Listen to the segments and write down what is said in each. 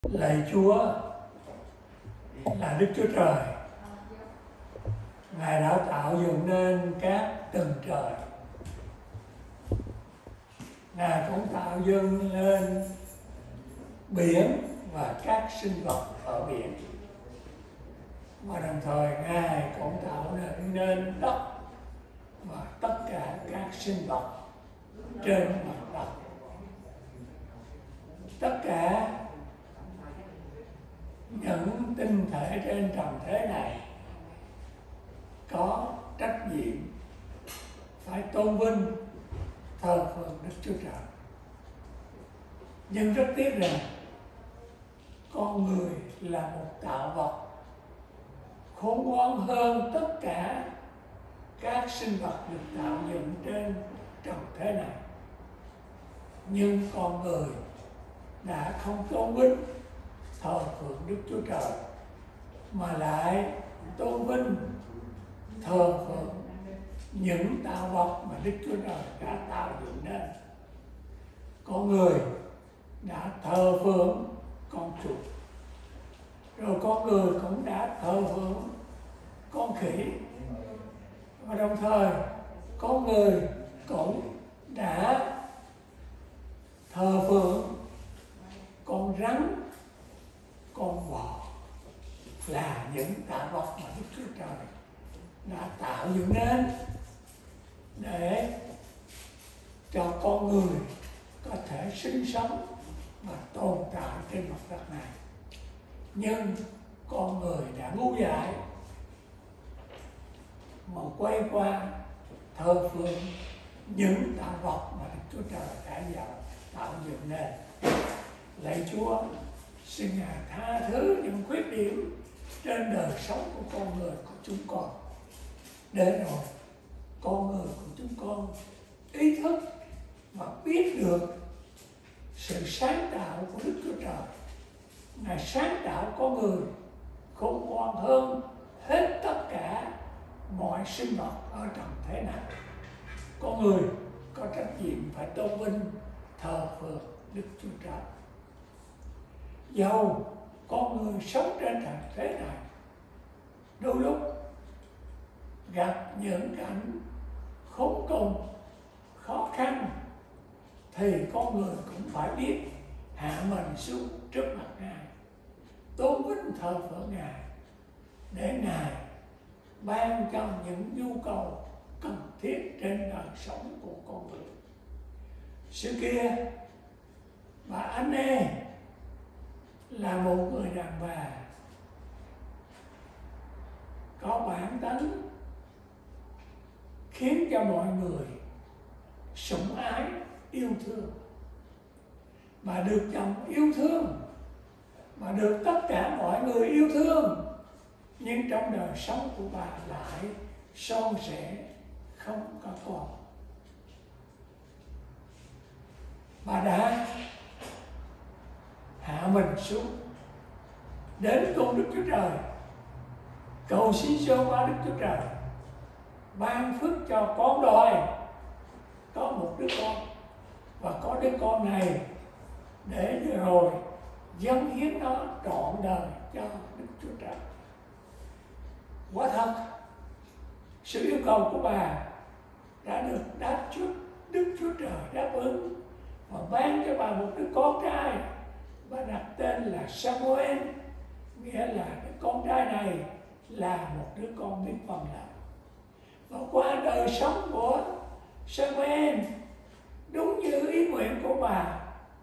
Lạy Chúa là Đức Chúa Trời. Ngài đã tạo dựng nên các tầng trời. Ngài cũng tạo dựng nên biển và các sinh vật ở biển. Và đồng thời Ngài cũng tạo nên đất và tất cả các sinh vật trên mặt đất. Tất cả những tinh thể trên trần thế này có trách nhiệm phải tôn vinh thờ phượng Đức Chúa Trời. Nhưng rất tiếc rằng con người là một tạo vật khôn ngoan hơn tất cả các sinh vật được tạo dựng trên trần thế này. Nhưng con người đã không tôn vinh thờ phượng Đức Chúa Trời, mà lại tôn vinh thờ phượng những tạo vật mà Đức Chúa Trời đã tạo dựng nên. Con người đã thờ phượng con chuột, rồi con người cũng đã thờ phượng con khỉ, và đồng thời con người cũng đã thờ phượng con rắn, con bò, là những tạo vật mà Đức Chúa Trời đã tạo dựng nên để cho con người có thể sinh sống và tồn tại trên mặt đất này. Nhưng con người đã ngu dại mà quay qua thờ phượng những tạo vật mà Đức Chúa Trời đã tạo dựng nên. Lạy Chúa, xin Ngài tha thứ những khuyết điểm trên đời sống của con người của chúng con, để rồi con người của chúng con ý thức và biết được sự sáng tạo của Đức Chúa Trời. Ngài sáng tạo con người khôn ngoan hơn hết tất cả mọi sinh vật ở trần thế này. Con người có trách nhiệm phải tôn vinh thờ phượng Đức Chúa Trời. Dầu con người sống trên trần thế này đôi lúc gặp những cảnh khốn cùng, khó khăn, thì con người cũng phải biết hạ mình xuống trước mặt Ngài, tôn vinh thờ phượng Ngài, để Ngài ban cho những nhu cầu cần thiết trên đời sống của con người. Xưa kia, bà Anne là một người đàn bà có bản tính khiến cho mọi người sủng ái yêu thương. Bà được chồng yêu thương, bà được tất cả mọi người yêu thương, nhưng trong đời sống của bà lại son sẻ không có con. Bà đã hạ mình xuống đến cùng Đức Chúa Trời, cầu xin sơ qua Đức Chúa Trời ban phước cho con đòi có một đứa con, và có đứa con này để rồi dâng hiến nó trọn đời cho Đức Chúa Trời. Quả thật, sự yêu cầu của bà đã được Đức Chúa Trời đáp ứng và ban cho bà một đứa con trai. Bà đặt tên là Samuel, nghĩa là đứa con trai này là một đứa con biết vâng lời. Và qua đời sống của Samuel, đúng như ý nguyện của bà,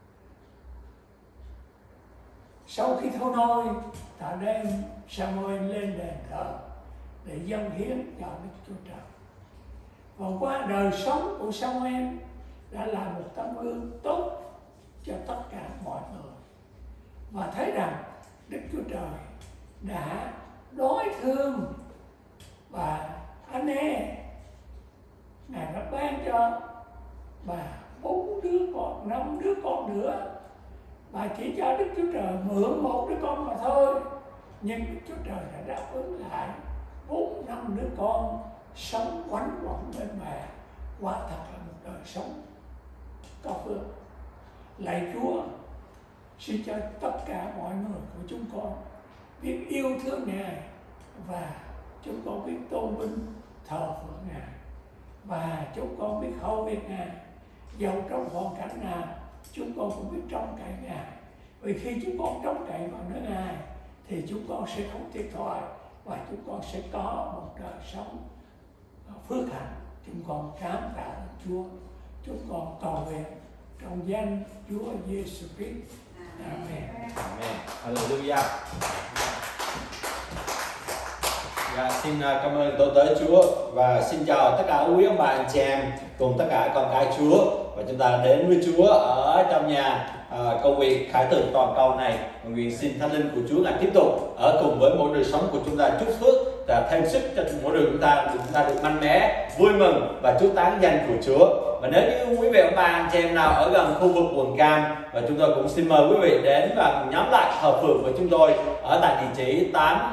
sau khi thâu nôi, ta đem Samuel lên đền thờ để dâng hiến cho Đức Chúa Trời. Và qua đời sống của Samuel đã là một tấm gương tốt cho tất cả mọi người, và thấy rằng Đức Chúa Trời đã đối thương bà Anne. Ngài đã ban cho bà 4 đứa con, 5 đứa con nữa. Bà chỉ cho Đức Chúa Trời mượn một đứa con mà thôi, nhưng Đức Chúa Trời đã đáp ứng lại 4-5 đứa con sống quanh quẩn bên bà. Quả thật là một đời sống có phước. Lạy Chúa, Xin cho tất cả mọi người của chúng con biết yêu thương Ngài và chúng con biết tôn vinh thờ phượng Ngài, và chúng con biết hầu việc Ngài dầu trong hoàn cảnh nào. Chúng con cũng biết trông cậy Ngài, vì khi chúng con trông cậy vào nơi Ngài thì chúng con sẽ không thiệt thòi và chúng con sẽ có một đời sống phước hạnh. Chúng con cảm tạ Chúa. Chúng con cầu nguyện trong danh Chúa Giêsu Christ. Amen. Amen. Hallelujah. Dạ, xin cảm ơn tôi tới Chúa và xin chào tất cả quý ông bà anh chị em cùng tất cả con cái Chúa, và chúng ta đến với Chúa ở trong nhà cầu nguyện khải tượng toàn cầu này. Nguyện xin Thánh Linh của Chúa Ngài tiếp tục ở cùng với mỗi đời sống của chúng ta, chúc phước và thêm sức cho mỗi đời chúng ta được mạnh mẽ, vui mừng và chúc tán danh của Chúa. Và nếu như quý vị ông bà anh chị em nào ở gần khu vực quận Cam, và chúng tôi cũng xin mời quý vị đến và nhóm lại thờ phượng với chúng tôi ở tại địa chỉ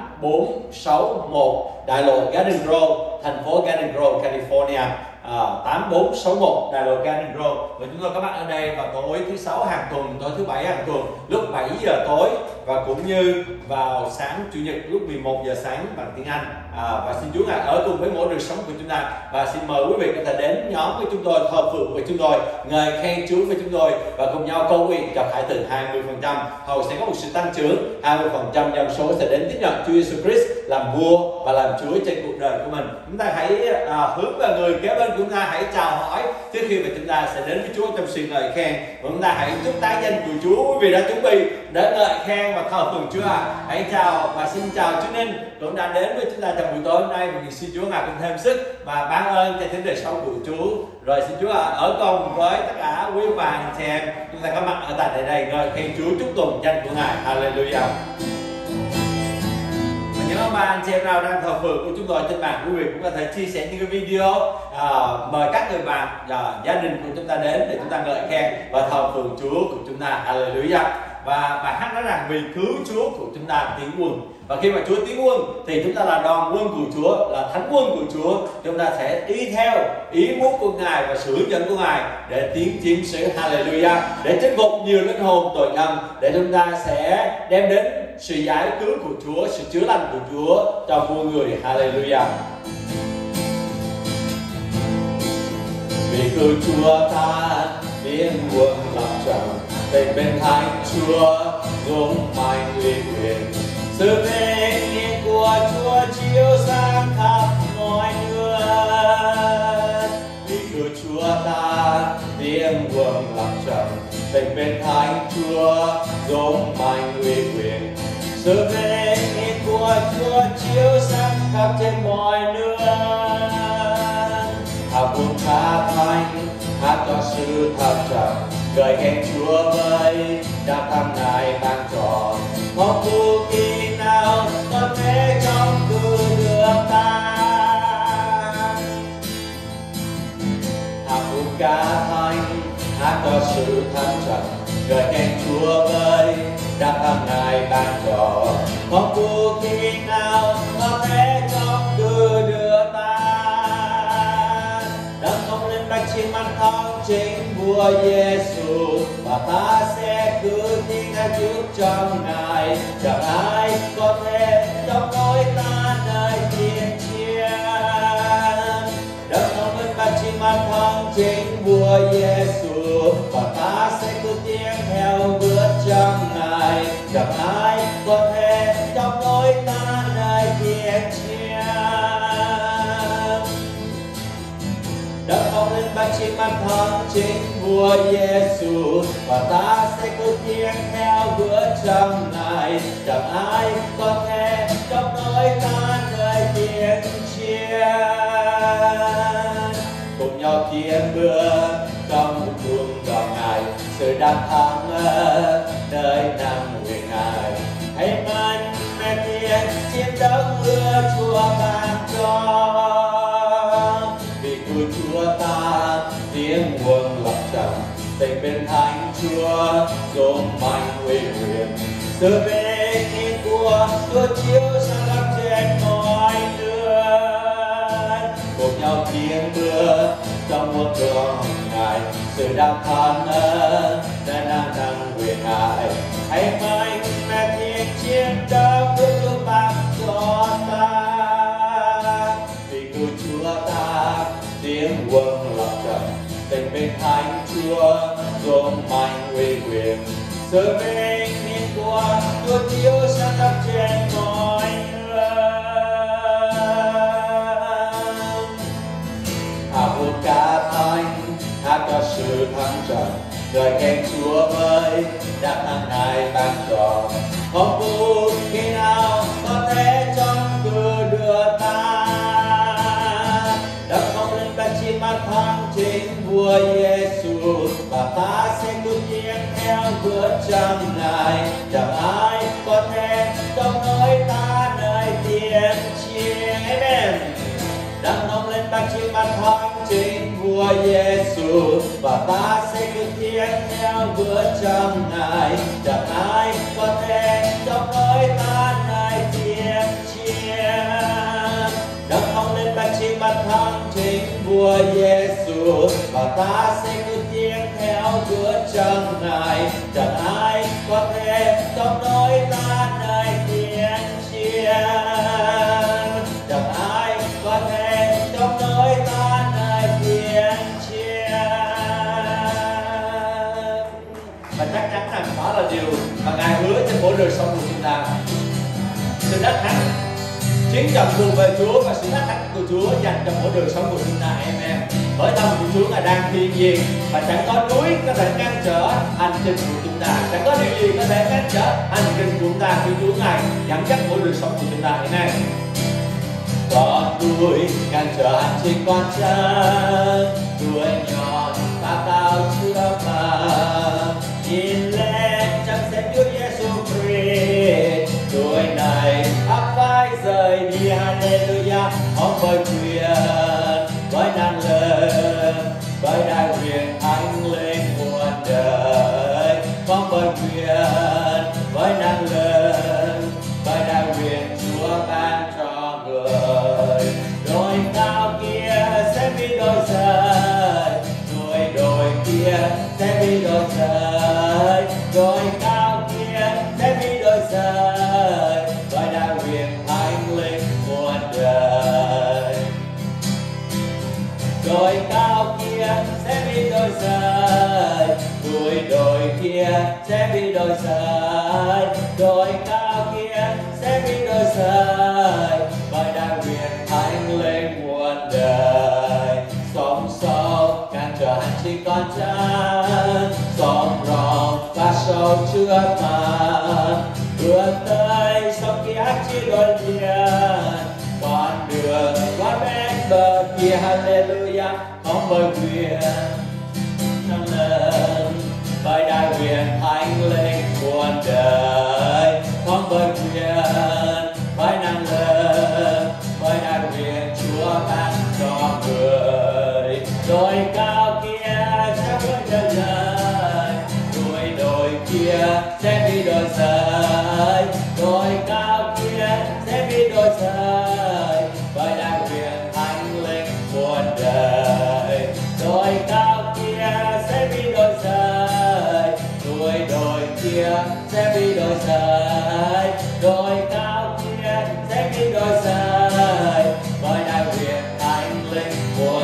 8461 Đại lộ Garden Grove, thành phố Garden Grove, California. 8461 Đại lộ Garden Grove. Và chúng tôi có mặt ở đây vào tối thứ Sáu hàng tuần, tối thứ Bảy hàng tuần lúc 7 giờ tối, và cũng như vào sáng Chủ nhật lúc 11 giờ sáng bằng tiếng Anh. Và xin Chúa Ngài ở cùng với mỗi đời sống của chúng ta. Và xin mời quý vị có thể đến nhóm với chúng tôi, thờ phượng với chúng tôi, ngợi khen Chúa với chúng tôi, và cùng nhau cầu nguyện cho khải tượng 20%. Hầu sẽ có một sự tăng trưởng 20% dân số sẽ đến tiếp nhận Chúa Giêsu Christ làm vua và làm Chúa trên cuộc đời của mình. Chúng ta hãy hướng vào người kế bên của chúng ta, hãy chào hỏi trước khi mà chúng ta sẽ đến với Chúa trong sự ngợi khen. Và chúng ta hãy chúc tán danh của Chúa. Quý vị đã chuẩn bị để ngợi khen và thờ phượng Chúa ạ. Hãy chào và xin chào Chúa Ninh cũng đã đến với chúng ta trong buổi tối hôm nay, và xin Chúa Ngài cùng thêm sức và ban ơn cho những đời sống của Chúa. Rồi xin Chúa ở cùng với tất cả quý bà anh chị em chúng ta có mặt ở tại đây ngợi khen Chúa, chúc tụng danh của Ngài. Hallelujah. Những ông bà anh chị em nào đang thờ phượng của chúng tôi trên mạng, quý vị cũng có thể chia sẻ những cái video, mời các người bạn và gia đình của chúng ta đến để chúng ta ngợi khen và thờ phượng Chúa của chúng ta. Hallelujah. Và bài hát nói rằng vì cứu Chúa của chúng ta tiến quân. Và khi mà Chúa tiến quân thì chúng ta là đoàn quân của Chúa, là thánh quân của Chúa. Chúng ta sẽ đi theo ý muốn của Ngài và sự hướng dẫn của Ngài để tiến chiếm sự. Hallelujah. Để chinh phục nhiều linh hồn tội nhân, để chúng ta sẽ đem đến sự giải cứu của Chúa, sự chữa lành của Chúa cho muôn người. Hallelujah. Vì cứu Chúa ta tiến quân lập trận, tình bên Thánh Chúa dũng mạnh uy quyền. Sự vinh hiển của Chúa chiếu sáng khắp mọi nơi. Vì cứu Chúa ta tiến quân lập trận, tình bên Thánh Chúa dũng mạnh uy quyền. Sự vinh hiển của Chúa chiếu sáng khắp trên mọi nơi. Hát cùng ca thánh, hát cho sự thật trần, gợi khen Chúa với đã thăng Ngài ban tròn. Không vũ khí nào có thể chống cự được ta. Hát cùng ca thánh, hát cho sự thật trần, gợi khen Chúa với đã thăng Ngài ban tròn. Không vũ khí nào có thể chống cự được ta. Đấng không lên bạch trên mặt thắng chính vua Giêsu, và ta sẽ cứ tin giúp cho Ngài. Chẳng ai có thể chống đối ta nơi thiên chiến. Đấng không lên bạch trên mặt thắng chính vua Giêsu, và ta sẽ cứ tiến theo bước trong Ngài. Chẳng ai có thể chống đối ta nơi thiên chiến. Đấng không lên bạch trên mặt thắng chính vua Giêsu, và ta sẽ cứ tiến theo bước trong Ngài. Chẳng ai có thể chống đối ta nơi thiên chiến. Cùng nhau tiến bước trong một đường vào Ngài, sự đang thắng nơi nằm nguyện Ngài. Hãy mạnh mẽ tiến chiến đấu hứa Chúa ban cho. Vì cứu Chúa ta tiến quân lập trận, tình bên Thánh Chúa dũng mạnh uy quyền. Sự vinh hiển của Chúa chiếu sáng khắp trên mọi nơi. Cùng nhau tiến bước trong một đường Ngài, sự đang thắng nên đang quyền Ngài. hãy mạnh mẽ thiện chiến đấu với Chúa ban cho ta. Vì cứu Chúa ta tiếng quân lập trận, tình bên Thánh Chúa dũng mạnh uy quyền, sự vinh hiển của Chúa chiếu sáng khắp trên mọi nơi. Vua ca thánh hát ca sự thắng trận, người khen Chúa với đã thắng Ngài ban cho. Không vũ khi nào có thể chống cự được ta. Đấng không lên ban chim mắt thắng chính vua Giêsu, và ta sẽ cứ tiến theo bước chân Ngài. Chẳng ai có thể chống nổi ta nơi tiền chiến. Amen. Đấng không lên ban chim mắt thắng chính vua Giêsu, và ta sẽ cứ tiến theo bước chân Ngài. Chẳng ai có thể chống nổi ta nơi tiền chiến. Đấng không lên ban chim mắt thắng chính vua Giêsu, và ta sẽ cứ tiến theo bước chân Ngài. Chẳng ai có thể chống nổi ta nơi tiền chiến. Chẳng ai có thể chống nổi ta nơi tiền chiến. Và chắc chắn rằng đó là điều mà Ngài hứa cho mỗi đời sống của chúng ta. Sự đắc thắng, chiến trận thuộc về Chúa, và sự đắc thắng của Chúa dành cho mỗi đời sống của chúng ta. Amen. Bởi tâm của Chúa Ngài đang thiên nhiên, và chẳng có núi có thể ngăn trở hành trình của chúng ta, chẳng có điều gì có thể ngăn trở hành trình của chúng ta khi Chúa Ngài dẫn dắt mỗi đời sống của chúng ta. Amen. Con núi ngăn trở hành trình con chân, đuôi nhọn và cao chưa mà nhìn lên chẳng xem Chúa Giêsu Christ. Đuôi này áp vai rời đi, Hallelujah. Ông với quyền, với năng lực, với đại quyền Thánh Linh muôn đời. Con với quyền, với năng lực, với đại quyền Chúa ban cho người. Đồi cao kia sẽ bị đôi rời, đồi kia sẽ bị đôi rời, đồi cao kia sẽ bị đôi rời, với đại quyền Thánh Linh muôn đời. Đồi cao kia sẽ bị đôi rời, đồi kia sẽ bị đôi rời, đồi cao kia sẽ bị đôi rời, với đại quyền Thánh Linh muôn đời. Sống sâu cản trở hành trình con chân, sống rộng và sâu trước mặt, bước tới sống kia chỉ đôi liền. Con đường qua bên bờ kia, Hallelujah. Không bởi quyền năng lực, bởi đại quyền Thánh Linh muôn đời. Không bởi quyền, bởi năng lực, bởi đại quyền Chúa ban cho người. Đồi cao kia sẽ bước chân lời, đồi kia sẽ bị đôi rời, đồi cao kia sẽ bị đôi rời, bởi đại quyền Thánh Linh muôn đời. Đồi cao kia sẽ bị đôi rời, đồi kia sẽ bị đôi rời, đồi cao kia sẽ bị đôi rời, bởi đại quyền Thánh Linh muôn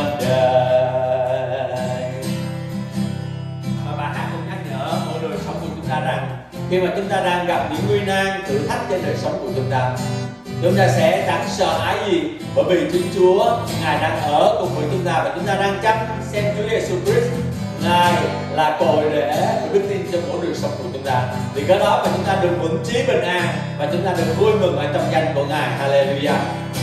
đời. Và bài hát cũng nhắc nhở mỗi đời sống của chúng ta rằng khi mà chúng ta đang gặp những nguy nan thử thách trên đời sống của chúng ta sẽ chẳng sợ hãi gì, bởi vì Thiên Chúa Ngài đang ở cùng với chúng ta, và chúng ta đang chắc xem Chúa Giêsu Christ Ngài là cội rễ của đức tin cho mỗi đời sống của chúng ta. Vì cái đó mà chúng ta được vững chí bình an, và chúng ta được vui mừng ở trong danh của Ngài. Hallelujah.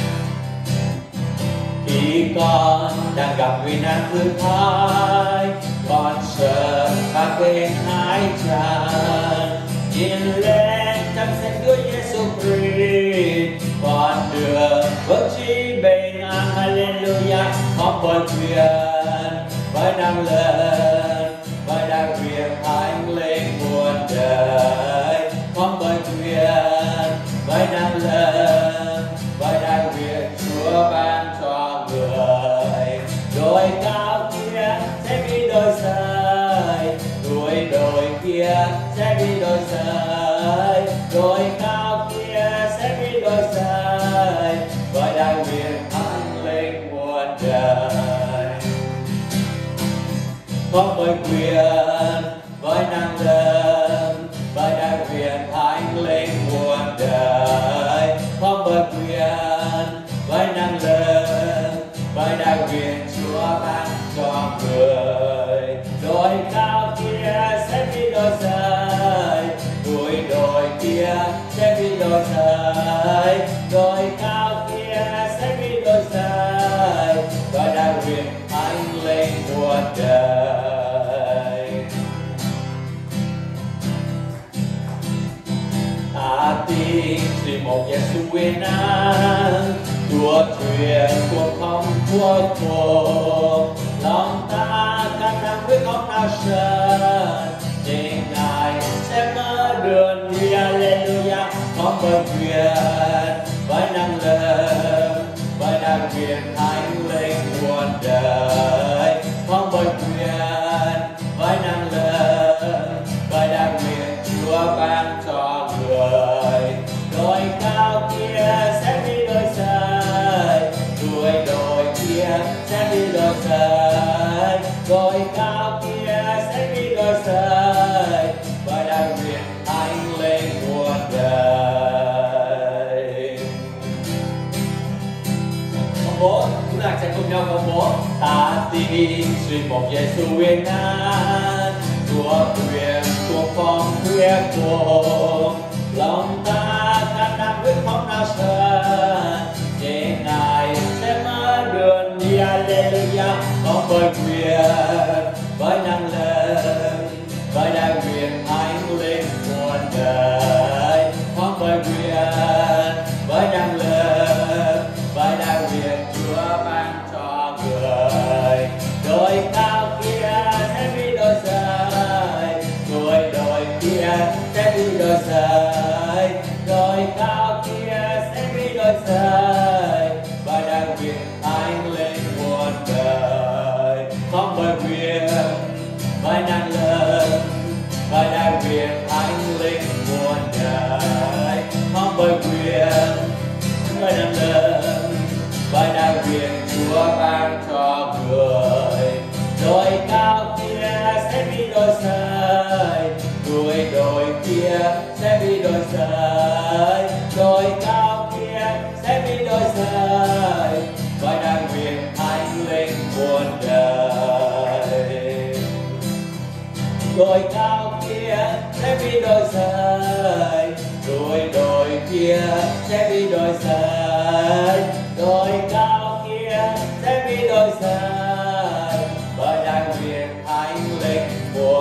Khi con đang gặp nguy nan thử thách, con sợ và kinh hãi tràn, nhìn lên chẳng xem Chúa Giêsu Christ, con đường vững chí bình an. Hallelujah. Con bởi quyền, với năng lực, với đại quyền Thánh Linh muôn đời. Con bởi quyền, với năng lực, với đại quyền Chúa ban cho người. Đồi cao kia sẽ bị đôi rời, đồi kia sẽ bị đôi rời, quyền với năng lực, với đại quyền thánh linh muôn đời. Con bởi quyền với năng lực, với đại quyền Chúa ban cho người. Đồi cao kia sẽ bị đồi rơi, núi đồi kia sẽ bị đồi rơi, đồi cao kia sẽ bị đồi rơi, với đại quyền thánh linh muôn đời. Ta tin vì một Giêsu quyền năng, Chúa truyền cuộc không cuối cùng. Lòng ta can đảm với con nào sơn, chính Ngài sẽ mở đường đi. Alleluia. Con bởi quyền với năng lực, với đại quyền thánh linh muôn đời. Con bởi quyền với năng lực, với đại quyền Chúa ban cho người. Đồi cao kia sẽ bị đồi rơi, núi đồi kia sẽ bị đồi rơi, đồi cao kia sẽ bị đồi rơi, và đại quyền thánh linh muôn đời. Công bố, chúng ta sẽ cùng nhau công bố. Ta tin duy một Giêsu quyền năng, Chúa quyền cuộc phong thuyết cùng. Lòng ta can đảm quyết không nào sợ, để Ngài sẽ mở đường đi. Alleluia. Con bởi quyền với năng lực, với đại quyền thánh linh muôn đời. Con bởi quyền với năng lực, với đại quyền Chúa ban cho người. Đồi cao kia sẽ bị đồi rơi, núi đồi kia sẽ bị đồi rơi, đồi cao kia sẽ bị đồi rơi, và đại quyền thánh linh muôn đời. Con bởi quyền với năng lực, với đại quyền thánh linh muôn đời. Con bởi quyền với năng lực, với đại quyền Chúa ban cho người. Đồi cao kia sẽ bị đồi rơi, núi đồi kia sẽ bị đồi rơi, đồi cao kia sẽ bị đồi rơi, với đại quyền thánh linh muôn đời. Đồi cao kia sẽ bị đồi rơi, núi đồi kia sẽ bị đồi rơi, đồi cao kia sẽ bị đồi rơi, với đại quyền thánh linh muôn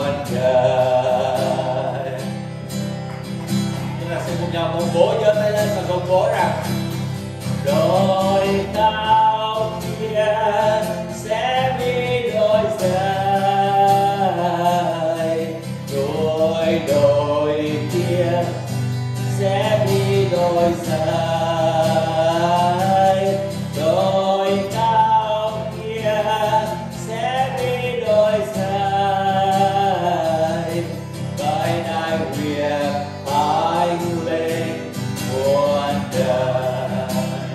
đời. Chúng ta sẽ cùng nhau công bố, giơ tay lên và công bố rằng đồi cao kia sẽ bị đồi rơi, núi đồi kia sẽ bị đồi rơi, đồi cao kia sẽ bị đồi rơi, với đại quyền thánh linh muôn đời.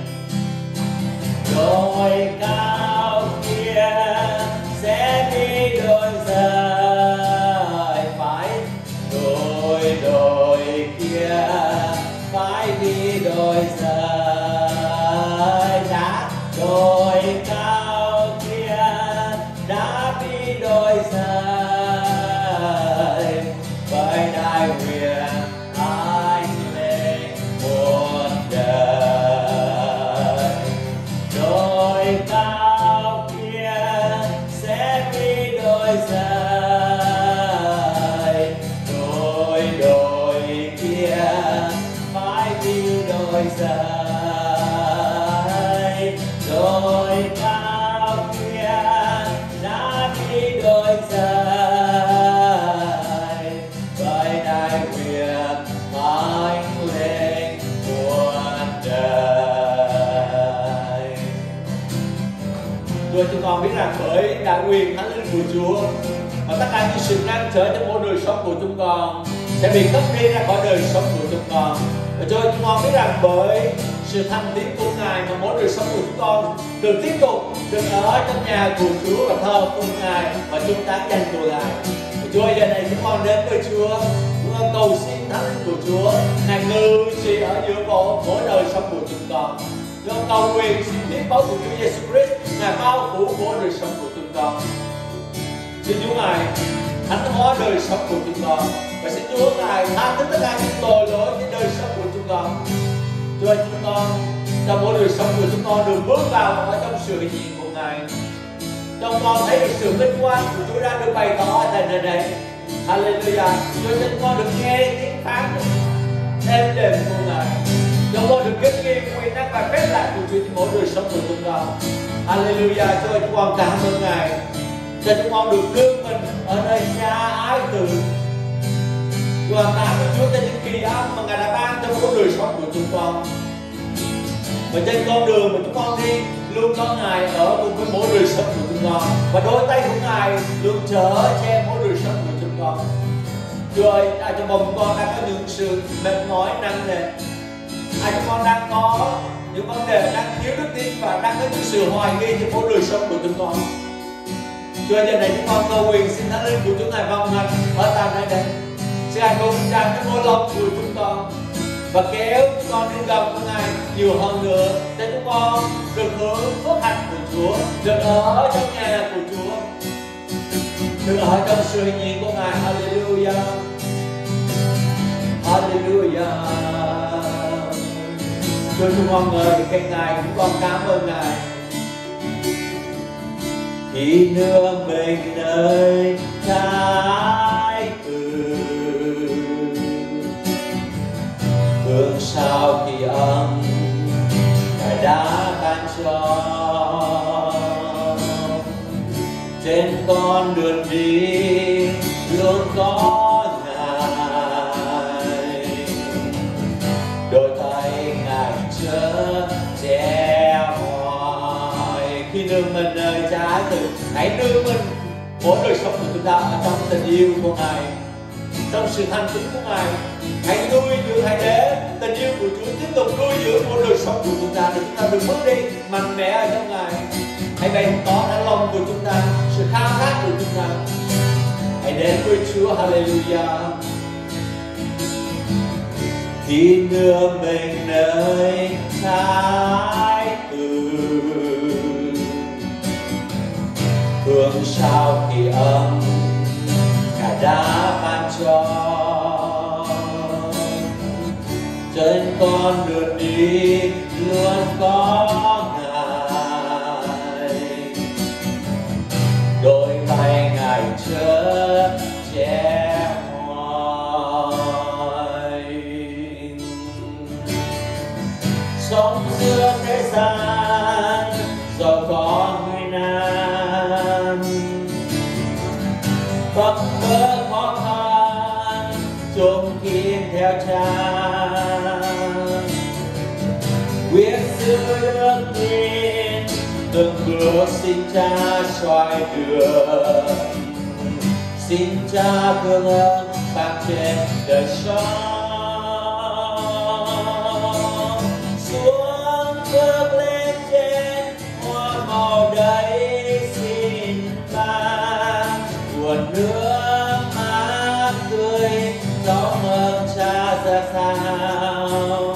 Đồi cao kia sẽ bị đồi rơi, phải đồi đồi kia phải bị đồi rơi, đã đồi cao kia đã bị đồi rơi, với đại quyền thánh linh muôn đời. Đồi cao kia sẽ bị đồi rơi, đồi đồi kia phải bị đồi rơi, đồi cao kia đã bị đồi rơi, với đại quyền thánh linh muôn đời. Rồi chúng con biết rằng bởi đại quyền thánh linh của Chúa và tất cả những sự ngăn trở trong mỗi đời sống của chúng con sẽ bị cất đi ra khỏi đời sống của chúng con. Và cho chúng con biết rằng bởi sự thành tín của Ngài mà mỗi đời sống của chúng con được tiếp tục được ở trong nhà của Chúa và thờ phụng Ngài và chúng ta danh của Ngài. Chúa giờ này chúng con đến với Chúa, chúng con cầu xin Thánh Linh của Chúa Ngài ngự trị ở giữa mỗi đời sống của chúng con. Chúng con cầu nguyện xin tiếp máu của Chúa Giêsu Christ Ngài bao phủ mỗi đời sống của chúng con. Xin Chúa Ngài thánh hóa đời sống của chúng con và xin Chúa Ngài tha thứ tất cả những tội lỗi trên đời sống của chúng con. Chúa ơi, chúng con trong mỗi đời sống của chúng con được bước vào ở trong sự hiện diện của Ngài. Chúng con thấy được sự vinh quang của Chúa đã được bày tỏ tại nơi đây. Hallelujah. Chúa cho chúng con được nghe tiếng phán êm đềm của Ngài. Chúng con được kinh nghiệm quyền năng và phép lạ của Chúa trên mỗi đời sống của chúng con. Hallelujah. Chúa ơi, chúng con cảm ơn Ngài cho chúng con được nương mình ở nơi nhà ái tử. Chúng con cảm ơn Chúa cho những kỳ âm mà Ngài đã ban cho mỗi đời sống của chúng con. Và trên con đường mà chúng con đi luôn có Ngài ở cùng với mỗi đời sống của chúng con, và đôi tay của Ngài luôn chở che mỗi đời sống của chúng con. Chúa ơi, ai trong bồng con đang có những sự mệt mỏi nặng nề, ai trong con đang có những vấn đề đang thiếu đức tin và đang có những sự hoài nghi trên mỗi đời sống của chúng con. Chúa ơi, giờ này chúng con cầu nguyện xin Thánh Linh của Chúa Ngài vòng hành ở tại nơi đây, xin Ngài cùng tràn cái ngôi lòng của chúng con và kéo chúng con đến gần với Ngài nhiều hơn nữa để chúng con được hưởng phước hạnh của Chúa, được ở trong nhà của Chúa, được ở trong sự hiện diện của Ngài. Hallelujah, Hallelujah. Chúa, chúng con ngợi khen Ngài, chúng con cảm ơn Ngài. Khi nương mình nơi trái từ hương sao khi âm Ngài đã ban cho trên con đường đi luôn có Ngài, đôi tay Ngài chở che hoài. Khi nương mình nơi trái từ, hãy nương mình mỗi đời sống của chúng ta ở trong tình yêu của Ngài, trong sự thành tín của Ngài. Hãy nuôi dưỡng, hãy để tình yêu của Chúa tiếp tục nuôi dưỡng mỗi đời sống của chúng ta để chúng ta được bước đi mạnh mẽ ở trong Ngài. Hãy bày tỏ trong lòng của chúng ta sự khao khát của chúng ta. Hãy đến với Chúa. Hallelujah. Khi đưa mình nơi trái từ, hương sao khi âm Ngài đã ban cho trên con đường đi luôn có Ngài, đôi tay Ngài chở che hoài. Sống giữa thế gian giàu có người nan, vấp vỡ khó khăn chung kiếm theo Cha, quyết giữ đức tin từng bước xin Cha xoay đường, xin Cha thương ơn bạc trên đời sống, xuống bước lên trên hoa màu đầy xin ban nguồn nước mát tươi rõ ơn Cha ra sao.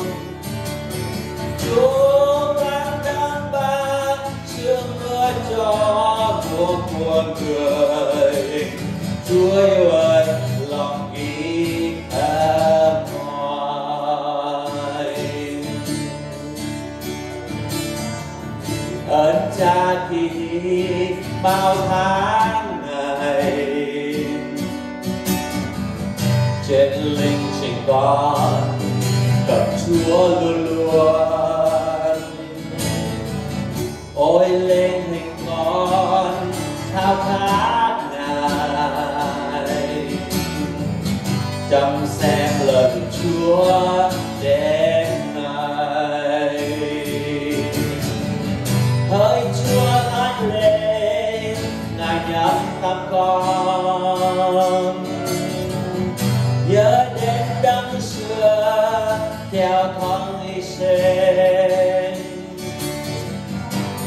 Chúa ban đắng ban sương mưa cho một cuộc cười, Chúa yêu ơi lòng ghi âm hoài. Ơn Cha thì bao tháng ngày trên linh trình con gặp Chúa luôn luôn. Ôi lên hình con thao thác Ngài, chăm xem lời Chúa đến ngày. Hỡi Chúa hát lên Ngài nhắm tâm con, nhớ đến đấng xưa theo thoáng hy sinh,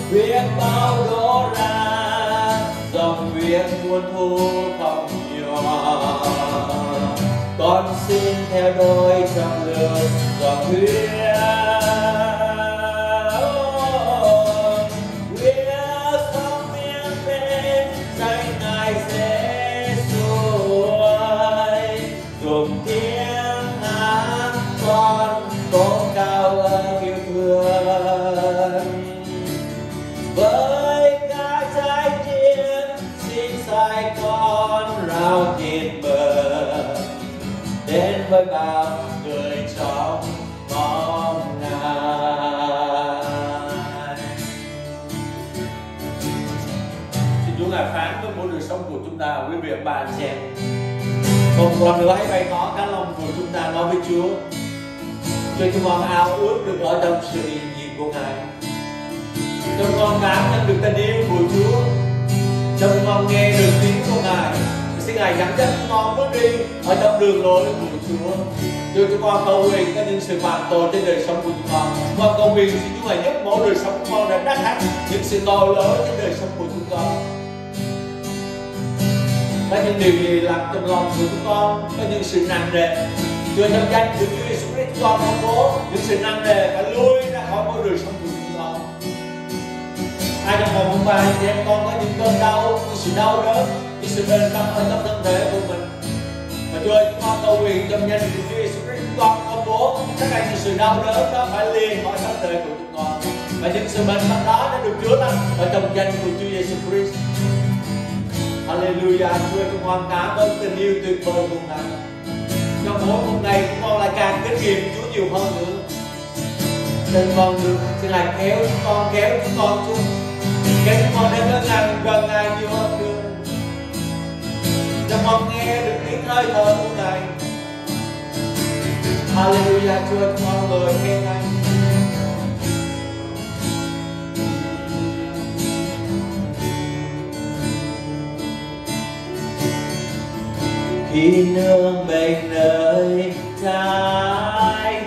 biết bao đổ ra, dòng việc muôn thu không nhỏ. Con xin theo đôi trong lương dòng huyết, huyết sống miên bên danh Ngài Giê-xu ơi. Dùng tiếng hát con tố cao ơn yêu thương, với cả trái tim xin sai con rao thịt bờ, đến với bao người trong mong Ngài. Xin Chúa Ngài phán với mỗi đời sống của chúng ta, quý vị và bạn chị em. Một lần nữa hãy bày tỏ cả lòng của chúng ta nói với Chúa, cho chúng con ao ước được ở trong sự hiện diện của Ngài, cho con cảm nhận được tình yêu của Chúa, cho con nghe được tiếng của Ngài. Xin Ngài dẫn dắt chúng con bước đi ở trong đường lối của Chúa. Cho chúng con cầu nguyện cho những sự phạm tội trên đời sống của chúng con. Con cầu nguyện xin Chúa Ngài giúp mỗi đời sống của con đã đắc hạnh những sự tội lỗi trên đời sống của chúng con. Có những điều gì làm trong lòng của chúng con có những sự nặng nề, Chúa trong danh của Chúa Giêsu Christ chúng con công bố những sự nặng nề phải lui ra khỏi mỗi đời sống của chúng con. Ai trong phòng hôm qua thì em con có những cơn đau, những sự đau đớn, những sự bền tâm ở trong thân thể của mình. Và Chúa ơi, chúng con cầu nguyện trong danh của Chúa Giêsu Christ chúng con công bố tất cả những sự đau đớn đó phải liền khỏi thân thể của chúng con. Và những sự bệnh tật đó đã được chữa lành ở trong danh của Chúa Giêsu Christ. Hallelujah, Chúa chúng con cảm ơn tình yêu tuyệt vời của Ngài. Trong mỗi một ngày chúng con lại càng kinh nghiệm Chúa nhiều hơn nữa. Nên con được xin Ngài kéo chúng con Chúa, kéo chúng con đến với Ngài gần Ngài nhiều hơn nữa. Cho con nghe được tiếng hơi thở của Ngài. Hallelujah, Chúa chúng con ngợi khen Ngài. Khi nương mình nơi trái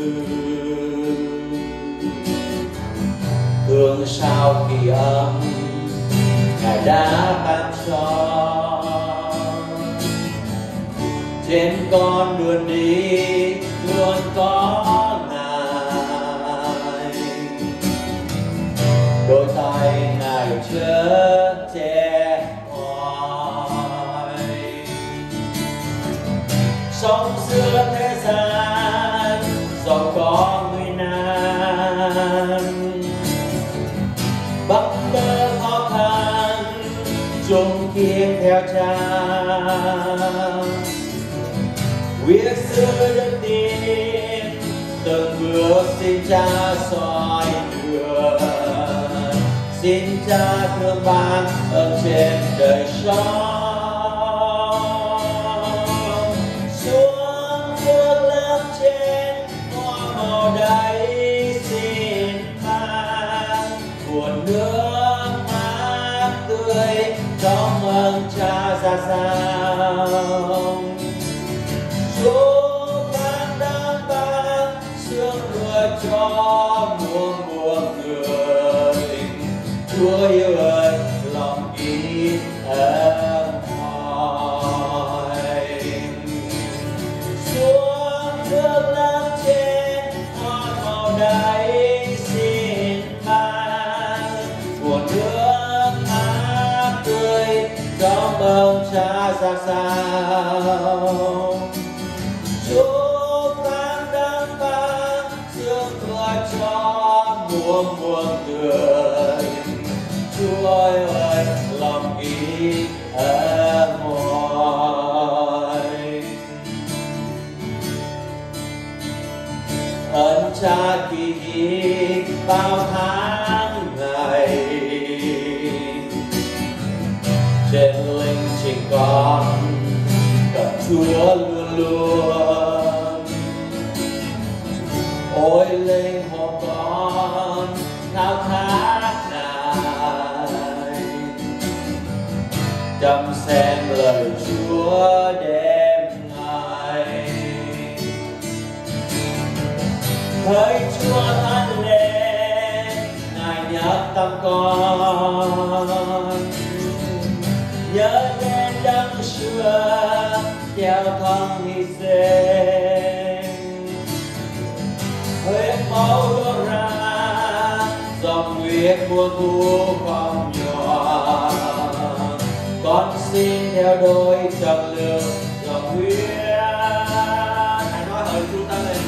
thương sao kỳ âm Ngài đã ban cho. Trên con đường đi luôn có Ngài, đôi tay Ngài chở che hoài. Sống giữa thế gian dẫu có nguy nan, bấp bơ khó khăn chung kiên theo Cha. Quyết giữ đức tin từng bước xin Cha soi đường, xin Cha thương ban ơn trên đời sống. Xuống bước lớp trên hoa màu đầy xin ban nguồn nước mát tươi trong ơn Cha ra sao. Chúa ban đám ban sương mưa cho muôn người. Chúa yêu ơi lòng ít ơn hỏi. Xuống nước lấp trên hoa màu đầy xin ban nguồn nước mát tươi trong ơn Cha ra sao. Chúa ban đám ban sương mưa cho muôn người. Chúa ơi lòng ít ơn hỏi. Ơn Cha kỳ bao tháng ngày, trên linh trình con gặp Chúa luôn luôn. Ôi linh hồn con khao khát Ngài, chăm xem lời Chúa đêm ngày. Hỡi Chúa thánh lên Ngài ấp tâm con. Nhớ đến đấng xưa theo thân hy sinh, huyết máu đổ ra dòng huyết muôn thu không nhỏ. Con xin theo đôi chân lương dòng huyết. Hãy nói hỡi Chúa ta lên.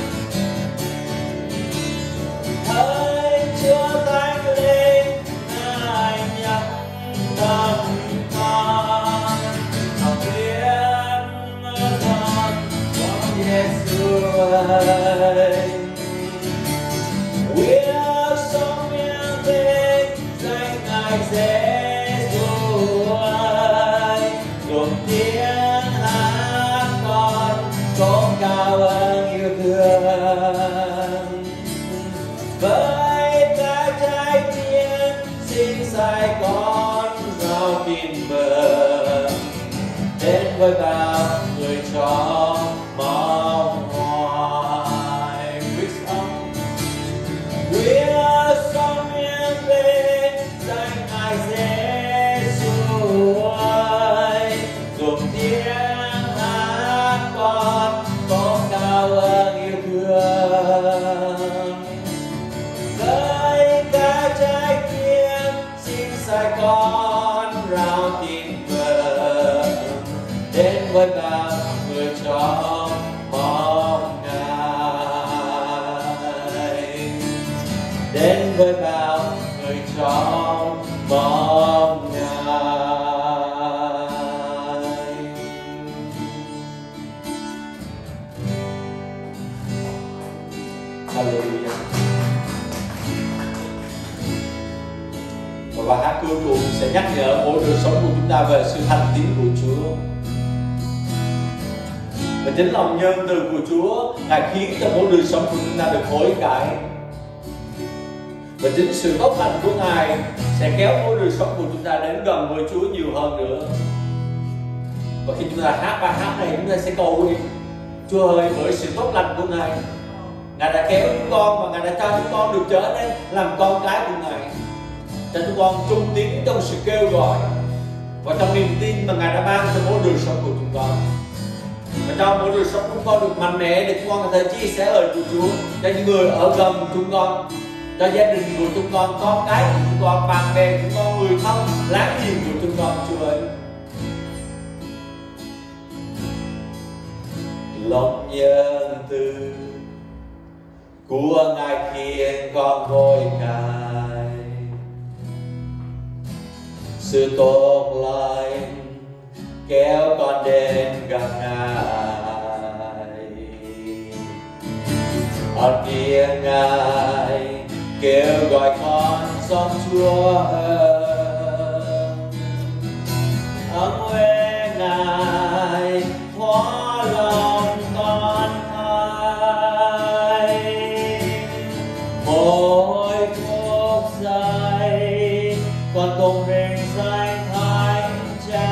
Hỡi Chúa Thánh Linh, Ngài nhắc tâm con học viên con Giê-xu ơi. Quyết sống miệng tên danh Ngài Giê-xu ơi. Dùng tiếng hát con có cao ơn yêu thương. Với cả trái tim xin sai con rao tin mừng đến với bao người cho mong hoài. Quyết sống miệng bên danh Ngài Giê-xu ơi. Dùng tiếng hát con có cao ơn yêu thương. Với cả trái tim xin sai con rao tin mừng đến với bao người cho mong Ngài. Đến với bao người cho mong Ngài. Hallelujah. Và bài hát cuối cùng sẽ nhắc nhở mỗi đời sống của chúng ta về sự thành tín của Chúa. Và chính lòng nhân từ của Chúa Ngài khiến cho mỗi đời sống của chúng ta được hối cải. Và chính sự tốt lành của Ngài sẽ kéo mỗi đời sống của chúng ta đến gần với Chúa nhiều hơn nữa. Và khi chúng ta hát bài hát này, chúng ta sẽ cầu đi: Chúa ơi, bởi sự tốt lành của Ngài, Ngài đã kéo chúng con và Ngài đã cho chúng con được trở nên làm con cái của Ngài. Cho chúng con trung tín trong sự kêu gọi và trong niềm tin mà Ngài đã ban cho mỗi đời sống của chúng con. Và trong mỗi đời sống của chúng con được mạnh mẽ để chúng con có thể chia sẻ lời của Chúa cho những người ở gần chúng con, cho gia đình của chúng con cái của chúng con, bạn bè của chúng con, người thân, láng giềng của chúng con. Chúa ơi, lòng nhân từ của Ngài khiến con hối cải. Sự tốt lành kéo con đến gặp Ngài. Ơn tiếng Ngài kêu gọi con sống Chúa hơn. Ơn huệ Ngài hóa lòng con thay. Mỗi phút giây con cùng rèn danh Thánh Cha.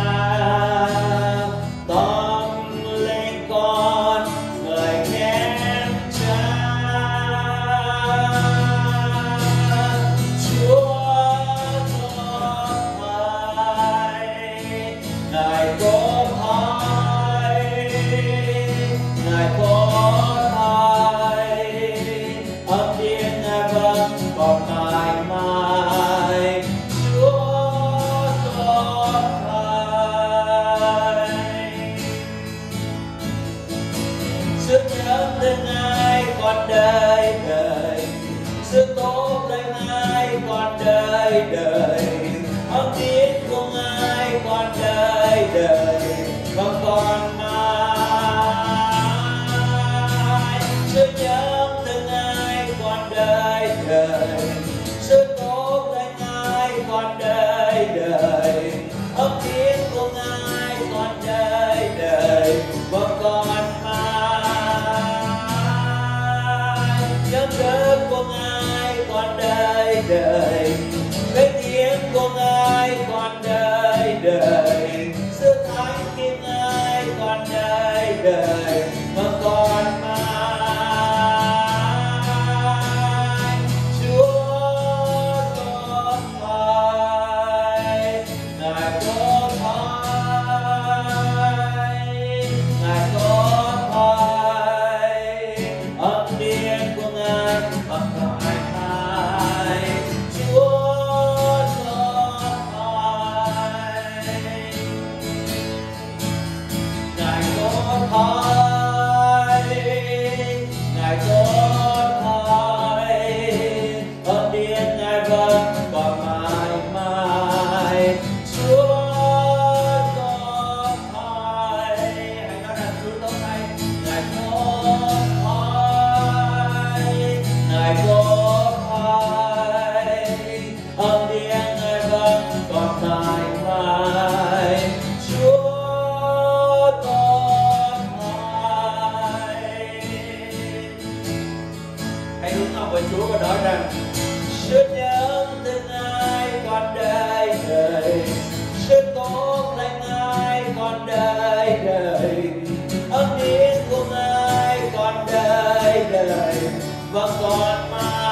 Tâm linh con người khen Cha. Chúa tốt thay, Ngài tốt thay, Ngài tốt thay. Âm tiếng Ngài vẫn còn mãi mãi. Sức nhớ tới Ngài còn đời đời, sức tốt tới Ngài còn đời đời, ơn tiếng của Ngài còn đời đời, không còn mãi. Sức nhớ tới Ngài còn đời đời, sức tốt tới Ngài còn đời đời, ơn tiếng của Ngài còn đời đời, không còn mãi. Nhớ đức của Ngài còn đời đời, cái tiếng của Ngài còn đời đời, sự thánh của Ngài còn đời đời, không còn mãi. Chúa tốt hướng lòng với Chúa và nói rằng: Chúa nhớ thương ai con đời đời, Chúa tốt lành ai con đời đời, ơn điển của Ngài con đời đời và còn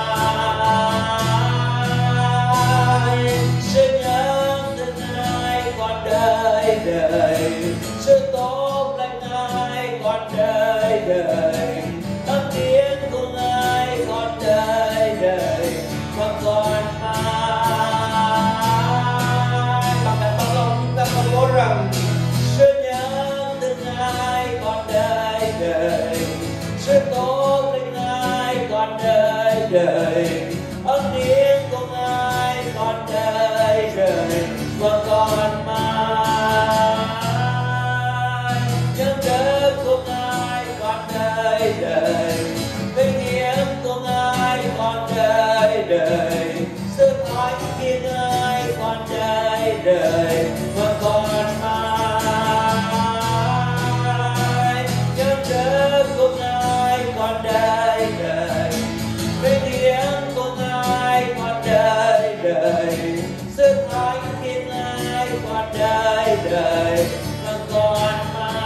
mãi. Chúa nhớ thương ai con đời đời, Chúa tốt lành ai con đời đời, ơn điển của Ngài con đời đời và còn mãi. Bằng cách bao lâu chúng ta công bố rằng: Chúa nhớ thương ai con đời đời, Chúa tốt lành ai con đời đời, ơn điển của Ngài con đời đời và còn mãi. Nhân đức của Ngài con đời đời, vinh hiển của Ngài con đời đời, sự thánh khiết Ngài con đời đời và còn mãi. Nhân đức của Ngài con đời đời, vinh hiển của Ngài con đời đời, sự thánh khiết Ngài con đời đời và còn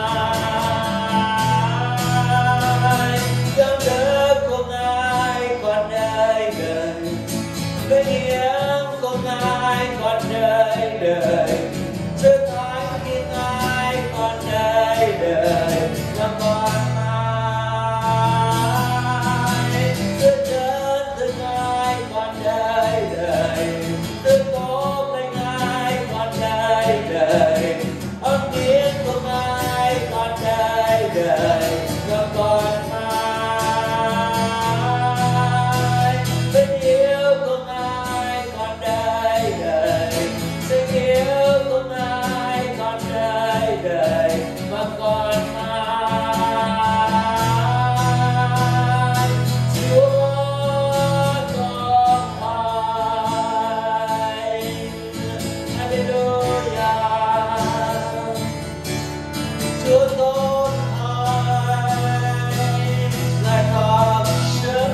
mãi. Nhân đức của Ngài con đời đời, vinh hiển của Ngài con đời đời, sự thánh khiết Ngài con đời đời và còn mãi. Sự chân từ Ngài con đời đời, sự tốt lành Ngài con đời đời, ơn điển của Ngài con đời đời và còn mãi. Tình yêu của Ngài con đời đời, tình yêu của Ngài con đời đời và còn mãi. Chúa có thánh, Hallelujah. Chúa tốt thánh, Ngài thật xứng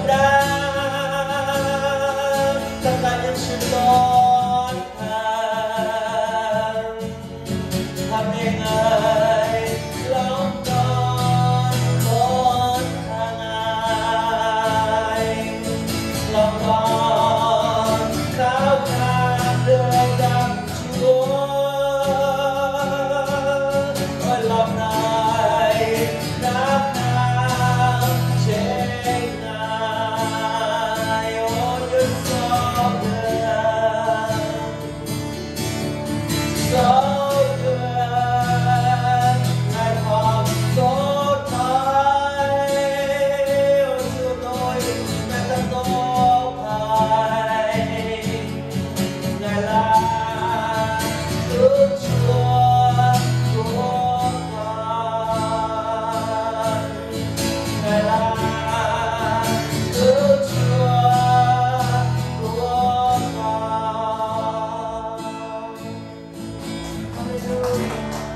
đáng tất cả những sự tốt thánh. Thăm nghe Ngài lòng con tốt thằng Ngài, lòng con khao khát được gặp Chúa. Ôi lòng này đã khao trên Ngài, ôi những gió đường, gió đường Ngài thật tốt thánh. Ôi Chúa tôi, Ngài thật tốt thánh, Ngài là Đức Chúa của con, Ngài là Đức Chúa của con. Hallelujah.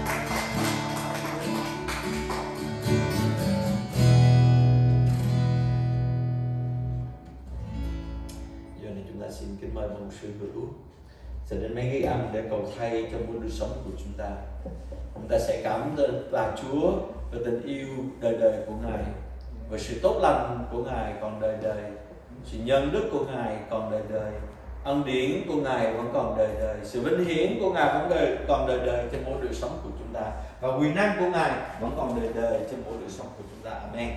Giờ này chúng ta xin kính mời mong sư Hữu sẽ đến mấy cái âm để cầu thay cho muôn đời sống của chúng ta. Chúng ta sẽ cảm ơn và Chúa về tình yêu đời đời của Ngài, về sự tốt lành của Ngài còn đời đời, sự nhân đức của Ngài còn đời đời, ân điển của Ngài vẫn còn đời đời, sự vinh hiển của Ngài vẫn còn đời đời trên mỗi đời sống của chúng ta, và quyền năng của Ngài vẫn còn đời đời trên mỗi đời sống của chúng ta. Amen.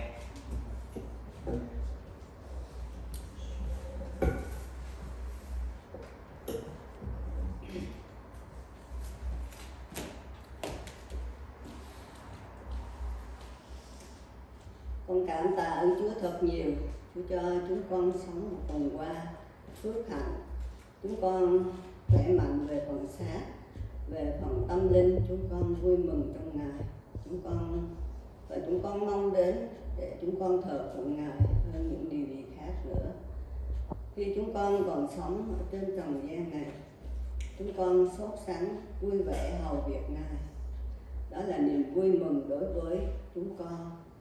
Con cảm tạ ơn Chúa thật nhiều. Chúa cho chúng con sống một tuần qua phước hạnh. Chúng con khỏe mạnh về phần xác, về phần tâm linh. Chúng con vui mừng trong Ngài. Chúng con mong đến để chúng con thờ phượng Ngài hơn những điều gì khác nữa. Khi chúng con còn sống ở trên trần gian này, chúng con sốt sắng, vui vẻ hầu việc Ngài. Đó là niềm vui mừng đối với chúng con.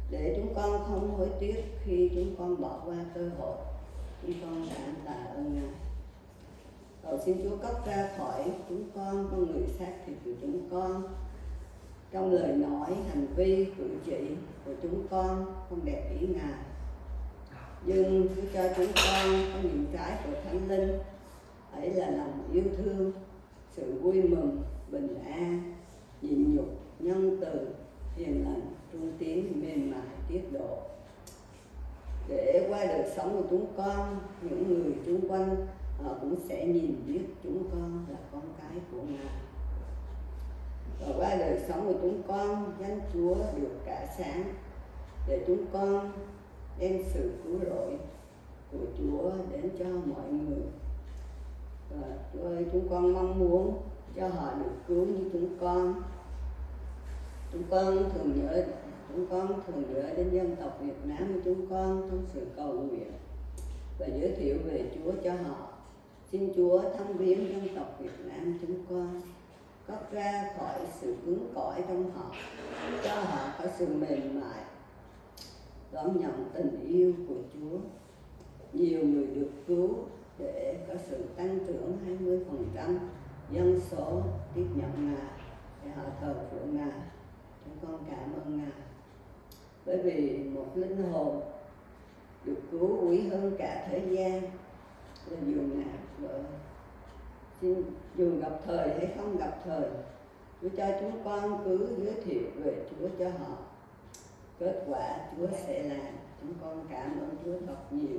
để chúng con không hối tiếc khi chúng con bỏ qua cơ hội. Chúng con cảm tạ ơn Ngài. Cầu xin Chúa cất ra khỏi chúng con người xác thịt của chúng con, trong lời nói, hành vi, cử chỉ của chúng con không đẹp ý Ngài. Nhưng Chúa cho chúng con có những trái của Thánh Linh, ấy là lòng yêu thương, sự vui mừng, bình an, nhịn nhục, nhân từ, hiền lành, trung tín, mềm mại, tiết độ. Để qua đời sống của chúng con, những người xung quanh họ cũng sẽ nhìn biết chúng con là con cái của Ngài. Và qua đời sống của chúng con, danh Chúa được cả sáng, để chúng con đem sự cứu rỗi của Chúa đến cho mọi người. Và Chúa ơi, chúng con mong muốn cho họ được cứu như chúng con. Chúng con thường nhớ đến dân tộc Việt Nam của chúng con trong sự cầu nguyện và giới thiệu về Chúa cho họ. Xin Chúa thăm viếng dân tộc Việt Nam chúng con, cất ra khỏi sự cứng cỏi trong họ, cho họ có sự mềm mại, đón nhận tình yêu của Chúa. Nhiều người được cứu để có sự tăng trưởng 20% dân số tiếp nhận Ngài, để họ thờ phượng Ngài. Chúng con cảm ơn Ngài, bởi vì một linh hồn được cứu quý hơn cả thế gian là dù Ngài vợ. Xin dù gặp thời hay không gặp thời, Chúa cho chúng con cứ giới thiệu về Chúa cho họ. Kết quả Chúa sẽ làm. Chúng con cảm ơn Chúa thật nhiều.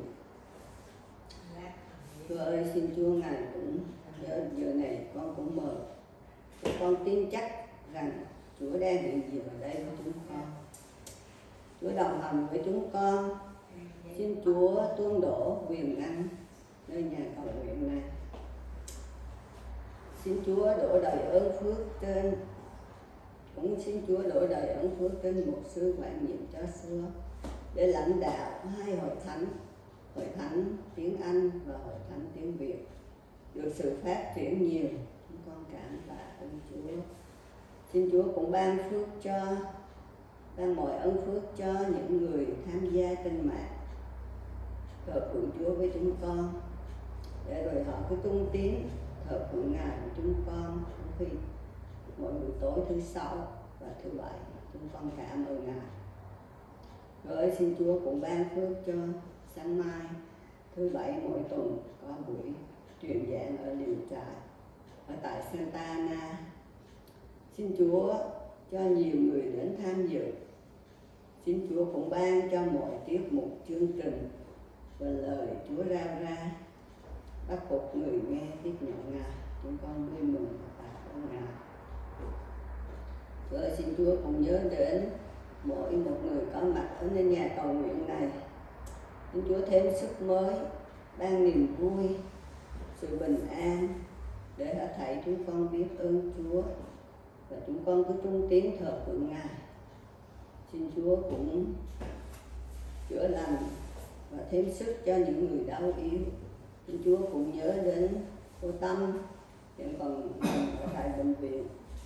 Chúa ơi, xin Chúa Ngài cũng giờ này con cũng mời. Con tin chắc rằng Chúa đang hiện diện ở đây với chúng con. Chúa đồng hành với chúng con. Xin Chúa tuôn đổ quyền năng nơi nhà cầu nguyện này. Xin Chúa đổ đầy ơn phước xin Chúa đổ đầy ơn phước trên mục sư quản nhiệm cho xưa, để lãnh đạo hai hội thánh tiếng Anh và hội thánh tiếng Việt được sự phát triển nhiều. Chúng con cảm tạ ơn Chúa. Xin Chúa cũng ban mọi ơn phước cho những người tham gia trên mạng thờ phượng Chúa với chúng con, để rồi họ cứ tung tín thờ phượng Ngài của chúng con khi mỗi buổi tối thứ Sáu và thứ Bảy. Chúng con cảm ơn Ngài. Rồi xin Chúa cũng ban phước cho sáng mai thứ Bảy mỗi tuần có buổi truyền giảng ở Liều Trại ở tại Santa Ana. Xin Chúa cho nhiều người đến tham dự. Xin Chúa cũng ban cho mọi tiết mục chương trình và lời Chúa rao ra bắt phục người nghe tiếp nhận Ngài. Chúng con vui mừng và tạ ơn Ngài. Rồi xin Chúa cũng nhớ đến mỗi một người có mặt ở nơi nhà cầu nguyện này. Xin Chúa thêm sức mới, ban niềm vui, sự bình an, để hết thảy chúng con biết ơn Chúa và chúng con cứ trung tín thờ phượng Ngài. Xin Chúa cũng chữa lành và thêm sức cho những người đau yếu. Xin Chúa cũng nhớ đến cô Tâm hiện còn ở tại bệnh viện.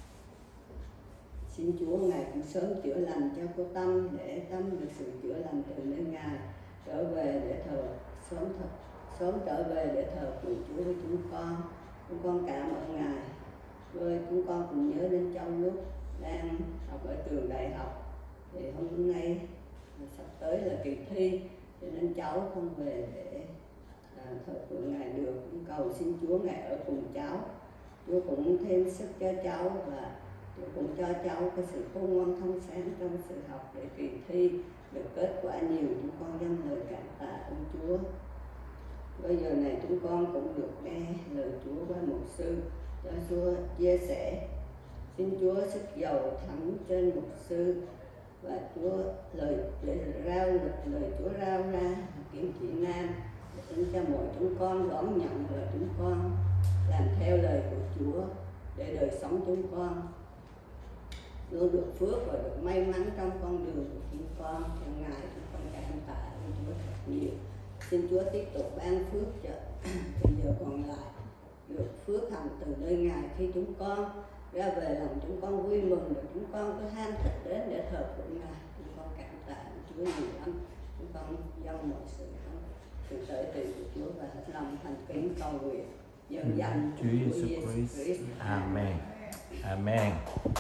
Xin Chúa Ngài cũng sớm chữa lành cho cô Tâm, để Tâm được sự chữa lành từ nơi Ngài, trở về để sớm trở về để thờ phượng Chúa với chúng con. Chúng con cảm ơn Ngài. Rồi chúng con cũng nhớ đến cháu Lúc đang học ở trường đại học. Thì hôm nay sắp tới là kỳ thi, cho nên cháu không về để thờ phượng Ngài được. Chúng cầu xin Chúa Ngài ở cùng cháu. Chúa cũng thêm sức cho cháu và Chúa cũng cho cháu có sự khôn ngoan thông sáng trong sự học để kỳ thi được kết quả nhiều. Chúng con dâng lời cảm tạ ơn Chúa. Bây giờ này chúng con cũng được nghe lời Chúa qua mục sư cho Chúa chia sẻ. Xin Chúa sức dầu thấm trên mục sư và Chúa lời Chúa rao ra kiếm chỉ nam để cho mọi chúng con đón nhận lời chúng con, làm theo lời của Chúa, để đời sống chúng con luôn được phước và được may mắn trong con đường của chúng con. Theo Ngài chúng con cảm tạ ơn Chúa thật nhiều. Xin Chúa tiếp tục ban phước cho giờ còn lại, được phước hạnh từ nơi Ngài khi chúng con ra về lòng chúng con vui mừng, và chúng con cứ ham thích đến để thờ phượng Ngài. Chúng con cảm tạ Chúa nhiều lắm. Chúng con dâng mọi sự từ tới từ của Chúa và hết lòng thành kính cầu nguyện dân danh Chúa Giêsu Christ. Amen. Amen.